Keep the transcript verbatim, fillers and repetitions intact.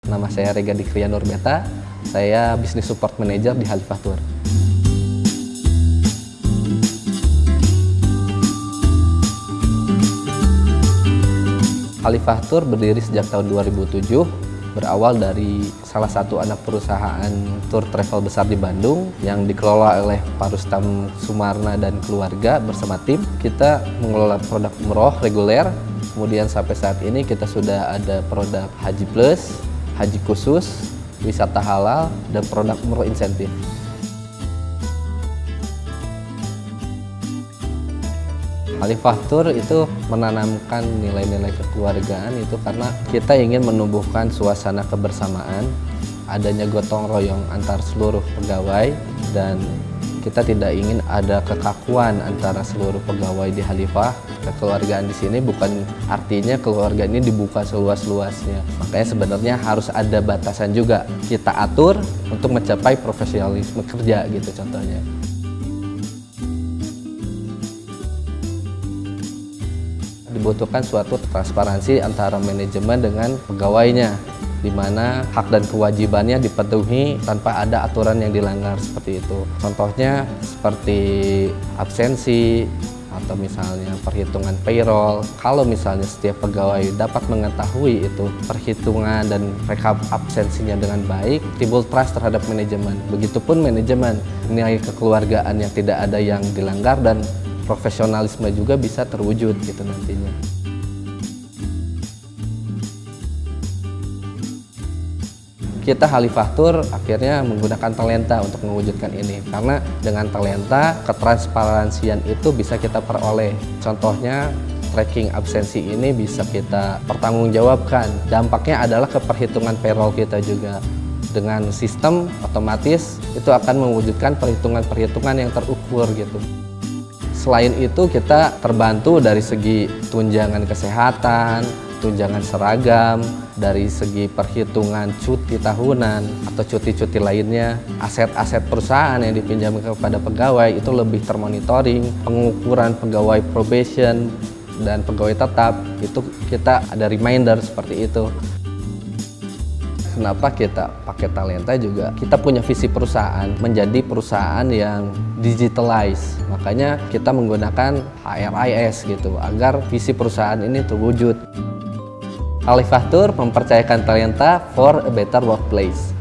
Nama saya Rega Dikria Nurbeta, saya Business Support Manager di Khalifah Tour. Khalifah Tour berdiri sejak tahun dua ribu tujuh, berawal dari salah satu anak perusahaan tour travel besar di Bandung yang dikelola oleh Pak Rustam Sumarna dan keluarga bersama tim. Kita mengelola produk umroh reguler, kemudian sampai saat ini kita sudah ada produk Haji Plus, Haji Khusus, wisata halal, dan produk umroh insentif. Khalifah Tour itu menanamkan nilai-nilai kekeluargaan itu karena kita ingin menumbuhkan suasana kebersamaan, adanya gotong royong antar seluruh pegawai, dan kita tidak ingin ada kekakuan antara seluruh pegawai di Khalifah. Kekeluargaan di sini bukan artinya keluarga ini dibuka seluas-luasnya. Makanya sebenarnya harus ada batasan juga. Kita atur untuk mencapai profesionalisme kerja gitu contohnya. Dibutuhkan suatu transparansi antara manajemen dengan pegawainya, di mana hak dan kewajibannya dipenuhi tanpa ada aturan yang dilanggar seperti itu. Contohnya seperti absensi atau misalnya perhitungan payroll. Kalau misalnya setiap pegawai dapat mengetahui itu perhitungan dan rekap absensinya dengan baik, timbul trust terhadap manajemen. Begitupun manajemen, nilai kekeluargaan yang tidak ada yang dilanggar dan profesionalisme juga bisa terwujud gitu nantinya. Kita Khalifah Tour akhirnya menggunakan talenta untuk mewujudkan ini, karena dengan talenta ketransparansian itu bisa kita peroleh. Contohnya tracking absensi ini bisa kita pertanggungjawabkan. Dampaknya adalah ke perhitungan payroll kita juga. Dengan sistem otomatis itu akan mewujudkan perhitungan-perhitungan yang terukur gitu. Selain itu kita terbantu dari segi tunjangan kesehatan, tunjangan seragam, dari segi perhitungan cuti tahunan atau cuti-cuti lainnya. Aset-aset perusahaan yang dipinjam kepada pegawai itu lebih termonitoring, pengukuran pegawai probation dan pegawai tetap itu kita ada reminder seperti itu. Kenapa kita pakai talenta juga? Kita punya visi perusahaan menjadi perusahaan yang digitalize. Makanya kita menggunakan H R I S gitu agar visi perusahaan ini terwujud. Khalifah Tour mempercayakan talenta for a better workplace.